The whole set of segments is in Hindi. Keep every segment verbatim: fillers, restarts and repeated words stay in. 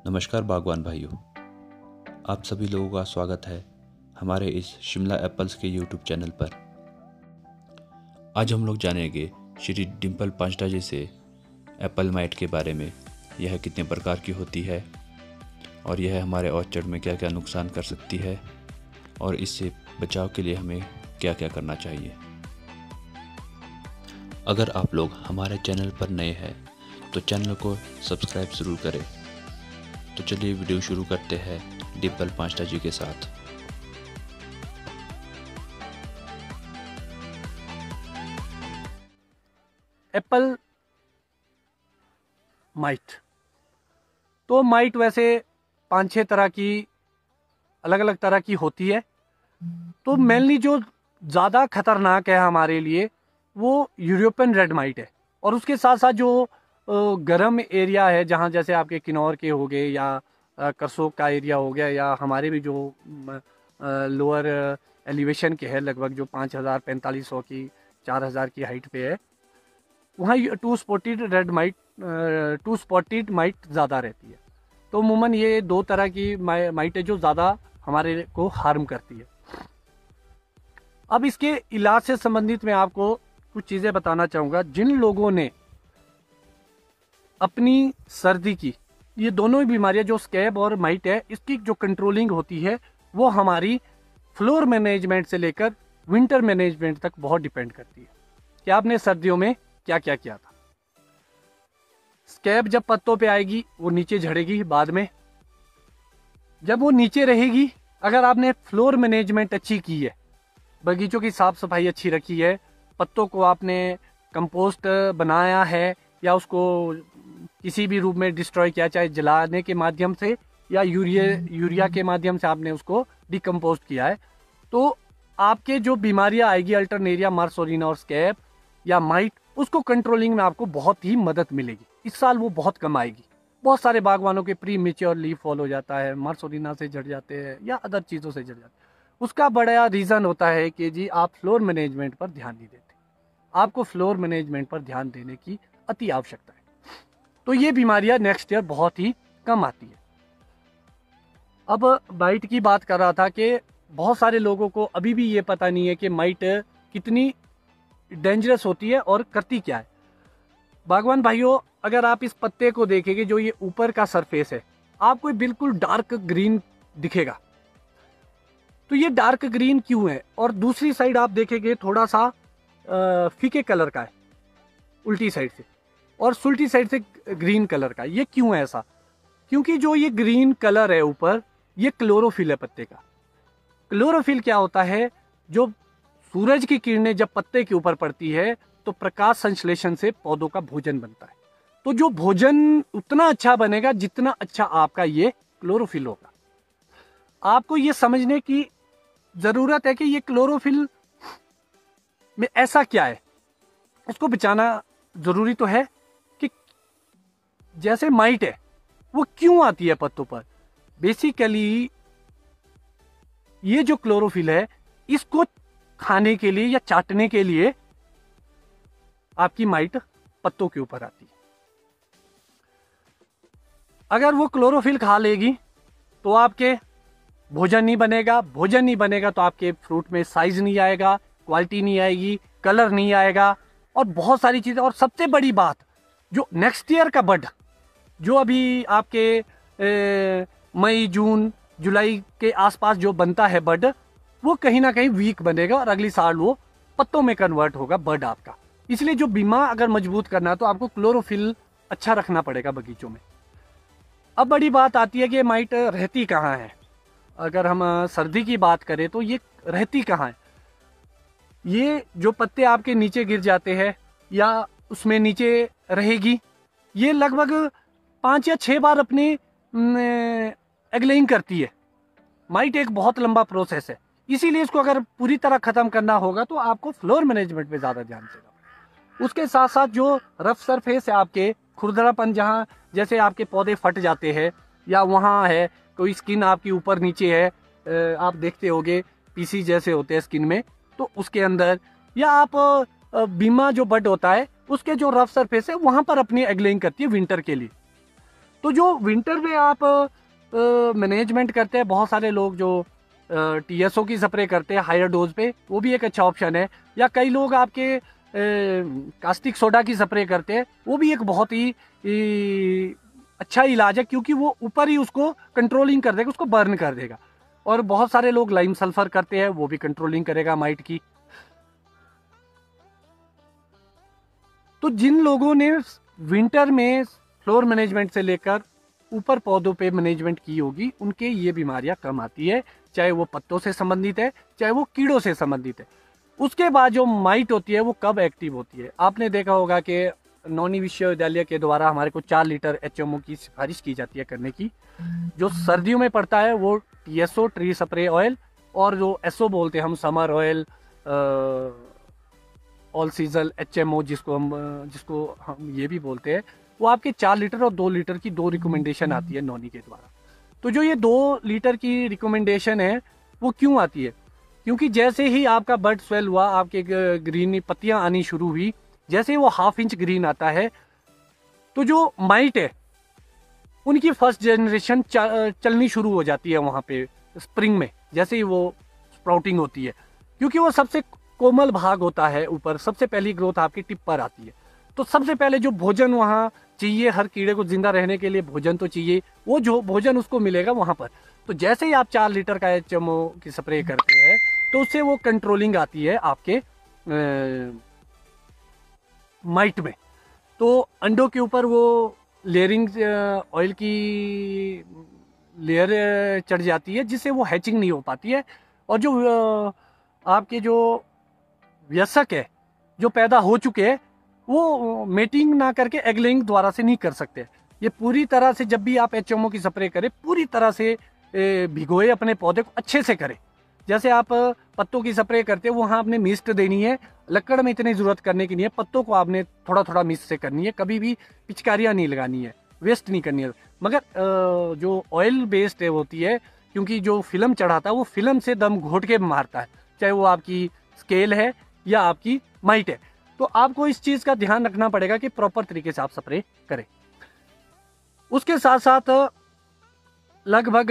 नमस्कार बागवान भाइयों, आप सभी लोगों का स्वागत है हमारे इस शिमला एप्पल्स के यूट्यूब चैनल पर। आज हम लोग जानेंगे श्री डिम्पल पांचटा जी से एप्पल माइट के बारे में। यह कितने प्रकार की होती है और यह हमारे ऑर्चर्ड में क्या क्या नुकसान कर सकती है और इससे बचाव के लिए हमें क्या क्या करना चाहिए। अगर आप लोग हमारे चैनल पर नए हैं तो चैनल को सब्सक्राइब ज़रूर करें। तो चलिए वीडियो शुरू करते हैं डिम्पल पांचटा जी के साथ। एप्पल माइट तो माइट वैसे पांच छह तरह की अलग अलग तरह की होती है। तो मेनली जो ज़्यादा खतरनाक है हमारे लिए वो यूरोपियन रेड माइट है। और उसके साथ साथ जो गर्म एरिया है, जहाँ जैसे आपके किन्नौर के हो गए या करसोग का एरिया हो गया या हमारे भी जो लोअर एलिवेशन के है, लगभग जो पाँच हज़ार पैंतालीस सौ की चार हज़ार की हाइट पे है, वहाँ two spotted red mite two spotted mite ज़्यादा रहती है। तो अमूमन ये दो तरह की माइट है जो ज़्यादा हमारे को हार्म करती है। अब इसके इलाज से संबंधित मैं आपको कुछ चीज़ें बताना चाहूँगा। जिन लोगों ने अपनी सर्दी की, ये दोनों ही बीमारियां जो स्कैब और माइट है, इसकी जो कंट्रोलिंग होती है वो हमारी फ्लोर मैनेजमेंट से लेकर विंटर मैनेजमेंट तक बहुत डिपेंड करती है कि आपने सर्दियों में क्या क्या किया था। स्कैब जब पत्तों पे आएगी वो नीचे झड़ेगी, बाद में जब वो नीचे रहेगी, अगर आपने फ्लोर मैनेजमेंट अच्छी की है, बगीचों की साफ सफाई अच्छी रखी है, पत्तों को आपने कंपोस्ट बनाया है या उसको किसी भी रूप में डिस्ट्रॉय किया, चाहे जलाने के माध्यम से या यूरिया यूरिया के माध्यम से आपने उसको डिकम्पोस्ट किया है, तो आपके जो बीमारियां आएगी अल्टरनेरिया, मार्सोरिना और स्कैब या माइट, उसको कंट्रोलिंग में आपको बहुत ही मदद मिलेगी। इस साल वो बहुत कम आएगी। बहुत सारे बागवानों के प्री मेच्योर लीफ फॉल हो जाता है, मार्सोरिना से झड़ जाते हैं या अदर चीज़ों से झड़ जाते हैं। उसका बड़ा रीज़न होता है कि जी आप फ्लोर मैनेजमेंट पर ध्यान नहीं देते। आपको फ्लोर मैनेजमेंट पर ध्यान देने की अति आवश्यकता है, तो ये बीमारियां नेक्स्ट ईयर बहुत ही कम आती है। अब माइट की बात कर रहा था कि बहुत सारे लोगों को अभी भी ये पता नहीं है कि माइट कितनी डेंजरस होती है और करती क्या है। बागवान भाइयों, अगर आप इस पत्ते को देखेंगे, जो ये ऊपर का सरफेस है, आपको बिल्कुल डार्क ग्रीन दिखेगा। तो ये डार्क ग्रीन क्यों है? और दूसरी साइड आप देखेंगे थोड़ा सा फीके कलर का है उल्टी साइड से, और सुल्टी साइड से ग्रीन कलर का। ये क्यों है ऐसा? क्योंकि जो ये ग्रीन कलर है ऊपर, ये क्लोरोफिल है पत्ते का। क्लोरोफिल क्या होता है? जो सूरज की किरणें जब पत्ते के ऊपर पड़ती है तो प्रकाश संश्लेषण से पौधों का भोजन बनता है। तो जो भोजन उतना अच्छा बनेगा जितना अच्छा आपका ये क्लोरोफिल होगा। आपको ये समझने की जरूरत है कि ये क्लोरोफिल में ऐसा क्या है, उसको बचाना जरूरी तो है कि जैसे माइट है वो क्यों आती है पत्तों पर। बेसिकली ये जो क्लोरोफिल है, इसको खाने के लिए या चाटने के लिए आपकी माइट पत्तों के ऊपर आती है। अगर वो क्लोरोफिल खा लेगी तो आपके भोजन नहीं बनेगा, भोजन नहीं बनेगा तो आपके फ्रूट में साइज नहीं आएगा, क्वालिटी नहीं आएगी, कलर नहीं आएगा और बहुत सारी चीज़ें। और सबसे बड़ी बात, जो नेक्स्ट ईयर का बड, जो अभी आपके ए, मई जून जुलाई के आसपास जो बनता है बड, वो कहीं ना कहीं वीक बनेगा और अगली साल वो पत्तों में कन्वर्ट होगा बड आपका। इसलिए जो बीमा अगर मजबूत करना है तो आपको क्लोरोफिल अच्छा रखना पड़ेगा बगीचों में। अब बड़ी बात आती है कि माइट रहती कहाँ है। अगर हम सर्दी की बात करें तो ये रहती कहाँ है? ये जो पत्ते आपके नीचे गिर जाते हैं या उसमें नीचे रहेगी, ये लगभग पाँच या छः बार अपनी एग्लेइंग करती है। माइट एक बहुत लंबा प्रोसेस है, इसीलिए इसको अगर पूरी तरह ख़त्म करना होगा तो आपको फ्लोर मैनेजमेंट पे ज़्यादा ध्यान देगा। उसके साथ साथ जो रफ सरफेस है आपके, खुरदरापन, जहाँ जैसे आपके पौधे फट जाते हैं या वहाँ है कोई स्किन आपकी ऊपर नीचे है, आप देखते होगे पीसी जैसे होते हैं स्किन में, तो उसके अंदर, या आप बीमा जो बड होता है उसके जो रफ सरफेस है वहाँ पर अपनी एग्लेइंग करती है विंटर के लिए। तो जो विंटर में आप मैनेजमेंट करते हैं, बहुत सारे लोग जो टी एस ओ की स्प्रे करते हैं हायर डोज पे, वो भी एक अच्छा ऑप्शन है। या कई लोग आपके कास्टिक सोडा की स्प्रे करते हैं, वो भी एक बहुत ही ई, अच्छा इलाज है, क्योंकि वो ऊपर ही उसको कंट्रोलिंग कर देगा, उसको बर्न कर देगा। और बहुत सारे लोग लाइम सल्फर करते हैं, वो भी कंट्रोलिंग करेगा माइट की। तो जिन लोगों ने विंटर में फ्लोर मैनेजमेंट से लेकर ऊपर पौधों पे मैनेजमेंट की होगी, उनके ये बीमारियां कम आती है, चाहे वो पत्तों से संबंधित है, चाहे वो कीड़ों से संबंधित है। उसके बाद जो माइट होती है वो कब एक्टिव होती है, आपने देखा होगा कि नौनी विश्वविद्यालय के द्वारा हमारे को चार लीटर एच एम ओ की सिफारिश की जाती है करने की। जो सर्दियों में पड़ता है वो T S O tree spray oil, और जो एस ओ बोलते हैं हम summer oil, all season H M O जिसको हम जिसको हम ये भी बोलते हैं, वो आपके चार लीटर और दो लीटर की दो रिकमेंडेशन आती है नौनी के द्वारा। तो जो ये दो लीटर की रिकमेंडेशन है वो क्यों आती है, क्योंकि जैसे ही आपका बर्ड स्वेल हुआ, आपके ग्रीन पत्तियां आनी शुरू हुई, जैसे ही वो हाफ इंच ग्रीन आता है, तो जो माइट है उनकी फर्स्ट जनरेशन चलनी शुरू हो जाती है वहां पे स्प्रिंग में, जैसे ही वो स्प्राउटिंग होती है, क्योंकि वो सबसे कोमल भाग होता है ऊपर, सबसे पहली ग्रोथ आपकी टिप पर आती है। तो सबसे पहले जो भोजन वहाँ चाहिए, हर कीड़े को जिंदा रहने के लिए भोजन तो चाहिए, वो जो भोजन उसको मिलेगा वहां पर। तो जैसे ही आप चार लीटर का एच एम ओ की स्प्रे करते हैं, तो उससे वो कंट्रोलिंग आती है आपके माइट में। तो अंडों के ऊपर वो लेयरिंग ऑयल की लेयर चढ़ जाती है, जिससे वो हैचिंग नहीं हो पाती है। और जो आपके जो वयस्क है जो पैदा हो चुके हैं, वो मेटिंग ना करके एग लेइंग द्वारा से नहीं कर सकते। ये पूरी तरह से जब भी आप एच एम ओ की स्प्रे करें, पूरी तरह से भिगोए अपने पौधे को अच्छे से करें। जैसे आप पत्तों की स्प्रे करते हैं, वहाँ आपने मिस्ट देनी है, लकड़ में इतनी जरूरत करने की नहीं है, पत्तों को आपने थोड़ा थोड़ा मिस्ट से करनी है, कभी भी पिचकारियाँ नहीं लगानी है, वेस्ट नहीं करनी है। मगर जो ऑयल बेस्ड होती है, क्योंकि जो फिल्म चढ़ाता है वो फिल्म से दम घोट के मारता है, चाहे वो आपकी स्केल है या आपकी माइट है। तो आपको इस चीज का ध्यान रखना पड़ेगा कि प्रॉपर तरीके से आप स्प्रे करें। उसके साथ साथ लगभग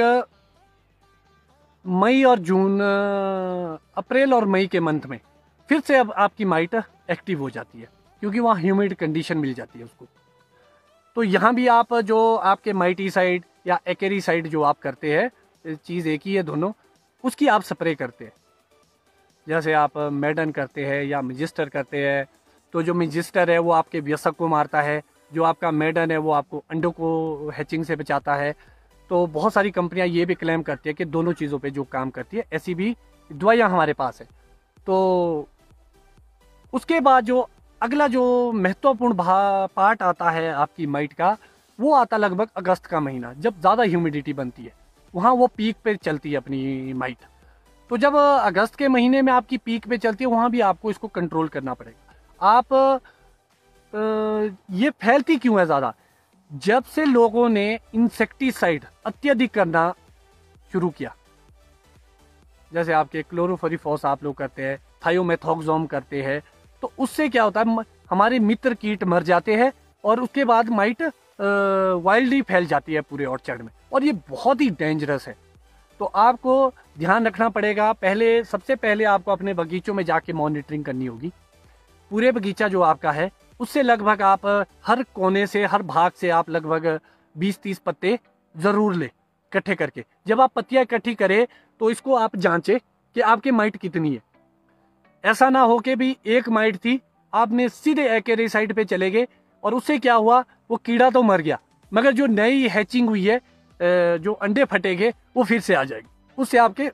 मई और जून, अप्रैल और मई के मंथ में फिर से अब आपकी माइट एक्टिव हो जाती है, क्योंकि वहाँ ह्यूमिड कंडीशन मिल जाती है उसको। तो यहाँ भी आप जो आपके माइटीसाइड या एक्रेसीड जो आप करते हैं, चीज़ एक ही है दोनों, उसकी आप स्प्रे करते हैं। जैसे आप मेडन करते हैं या मिजिस्टर करते हैं, तो जो मिजिस्टर है वो आपके वयस्क को मारता है, जो आपका मेडन है वो आपको अंडों को हैचिंग से बचाता है। तो बहुत सारी कंपनियां ये भी क्लेम करती है कि दोनों चीज़ों पे जो काम करती है, ऐसी भी दवाइयाँ हमारे पास है। तो उसके बाद जो अगला जो महत्वपूर्ण पार्ट आता है आपकी माइट का, वो आता लगभग अगस्त का महीना, जब ज़्यादा ह्यूमिडिटी बनती है, वहाँ वो पीक पे चलती है अपनी माइट। तो जब अगस्त के महीने में आपकी पीक पे चलती है, वहाँ भी आपको इसको कंट्रोल करना पड़ेगा। आप ये फैलती क्यों है ज़्यादा? जब से लोगों ने इंसेक्टिसाइड अत्यधिक करना शुरू किया, जैसे आपके क्लोरोफोरिफॉस आप लोग करते हैं, थायोमेथोक्सोम करते हैं, तो उससे क्या होता है, हमारे मित्र कीट मर जाते हैं और उसके बाद माइट वाइल्डली फैल जाती है पूरे ऑर्चर्ड में, और ये बहुत ही डेंजरस है। तो आपको ध्यान रखना पड़ेगा। पहले सबसे पहले आपको अपने बगीचों में जाके मॉनिटरिंग करनी होगी। पूरे बगीचा जो आपका है उससे लगभग आप हर कोने से, हर भाग से आप लगभग बीस तीस पत्ते जरूर ले इकट्ठे करके। जब आप पत्तियां इकट्ठी करें तो इसको आप जांचें कि आपके माइट कितनी है। ऐसा ना हो कि भी एक माइट थी, आपने सीधे एक्रेसीड पे चले गए और उससे क्या हुआ, वो कीड़ा तो मर गया, मगर जो नई हैचिंग हुई है, जो अंडे फटेंगे, वो फिर से आ जाएगी, उससे आपके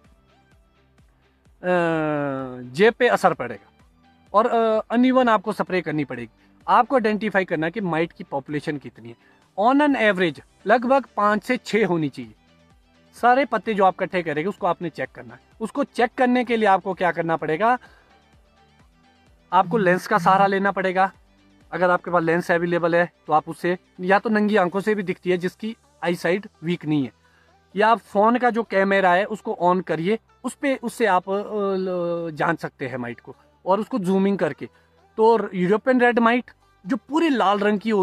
जेब पे असर पड़ेगा और अनइवन आपको स्प्रे करनी पड़ेगी। आपको आइडेंटिफाई करना है कि माइट की पॉपुलेशन कितनी है। ऑन एन एवरेज लगभग पाँच से छः होनी चाहिए। सारे पत्ते जो आप इकट्ठे करेंगे उसको आपने चेक करना है। उसको चेक करने के लिए आपको क्या करना पड़ेगा, आपको लेंस का सहारा लेना पड़ेगा। अगर आपके पास लेंस अवेलेबल है तो आप उससे, या तो नंगी आंखों से भी दिखती है जिसकी आई साइड वीक नहीं है, या आप फोन का जो कैमरा है उसको ऑन करिए, उस पे उससे आप जान सकते हैं माइट को, और उसको जूमिंग करके। तो यूरोपियन रेड माइट जो पूरी लाल रंग की होगी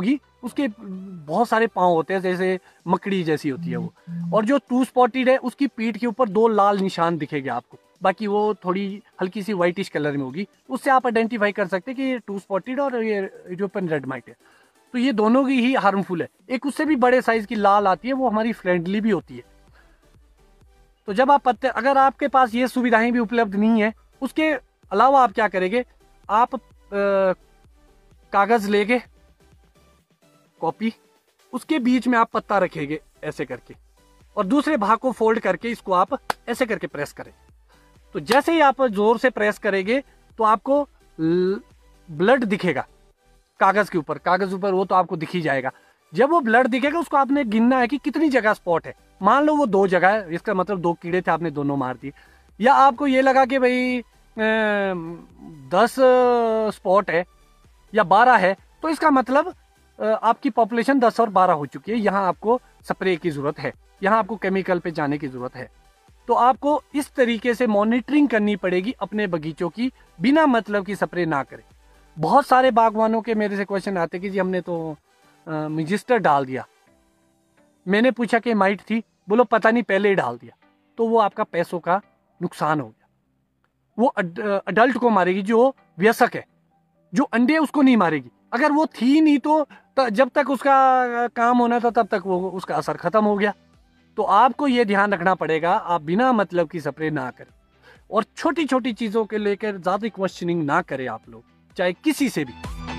उसके बहुत सारे पाँव होते हैं, जैसे मकड़ी जैसी होती है वो। और जो टू स्पॉटेड है उसकी पीठ के ऊपर दो लाल निशान दिखेंगे आपको, बाकी वो थोड़ी हल्की सी वाइटिश कलर में होगी। उससे आप आइडेंटिफाई कर सकते हैं कि ये टू स्पॉटेड और ये यूरोपियन रेड माइट है। तो ये दोनों की ही हार्मफुल है। एक उससे भी बड़े साइज की लाल आती है, वो हमारी फ्रेंडली भी होती है। तो जब आप पत्ते, अगर आपके पास ये सुविधाएं भी उपलब्ध नहीं है, उसके अलावा आप क्या करेंगे, आप आ, कागज लेके कॉपी, उसके बीच में आप पत्ता रखेंगे ऐसे करके, और दूसरे भाग को फोल्ड करके इसको आप ऐसे करके प्रेस करें। तो जैसे ही आप जोर से प्रेस करेंगे तो आपको ब्लड दिखेगा कागज के ऊपर, कागज ऊपर वो तो आपको दिख ही जाएगा। जब वो ब्लड दिखेगा उसको आपने गिनना है कि कितनी जगह स्पॉट है। मान लो वो दो जगह है, इसका मतलब दो कीड़े थे, आपने दोनों मार दिए। या आपको ये लगा कि भाई दस स्पॉट है या बारह है, तो इसका मतलब आपकी पॉपुलेशन दस और बारह हो चुकी है। यहाँ आपको स्प्रे की जरूरत है, यहाँ आपको केमिकल पे जाने की जरूरत है। तो आपको इस तरीके से मॉनिटरिंग करनी पड़ेगी अपने बगीचों की, बिना मतलब की स्प्रे ना करें। बहुत सारे बागवानों के मेरे से क्वेश्चन आते कि जी हमने तो मिजिस्टर डाल दिया, मैंने पूछा कि माइट थी, बोलो पता नहीं पहले ही डाल दिया। तो वो आपका पैसों का नुकसान हो गया। वो अडल्ट को मारेगी जो वयस्क है, जो अंडे उसको नहीं मारेगी। अगर वो थी नहीं तो जब तक उसका काम होना था तब तक वो उसका असर खत्म हो गया। तो आपको ये ध्यान रखना पड़ेगा, आप बिना मतलब की स्प्रे ना करें, और छोटी छोटी चीजों के लेकर ज्यादा क्वेश्चनिंग ना करें आप लोग, चाहे किसी से भी।